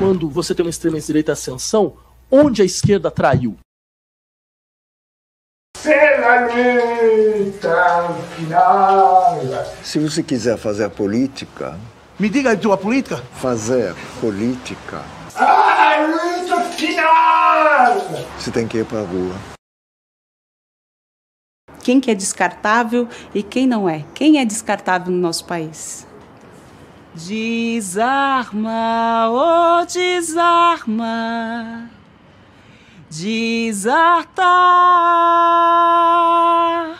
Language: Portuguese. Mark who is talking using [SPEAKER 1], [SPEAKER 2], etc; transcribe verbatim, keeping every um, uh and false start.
[SPEAKER 1] quando você tem uma extrema-direita ascensão, onde a esquerda traiu?
[SPEAKER 2] Se você quiser fazer a política...
[SPEAKER 3] Me diga a tua política.
[SPEAKER 2] Fazer política... Você tem que ir para a rua.
[SPEAKER 4] Quem que é descartável e quem não é? Quem é descartável no nosso país? Desarma, oh desarma, desartar.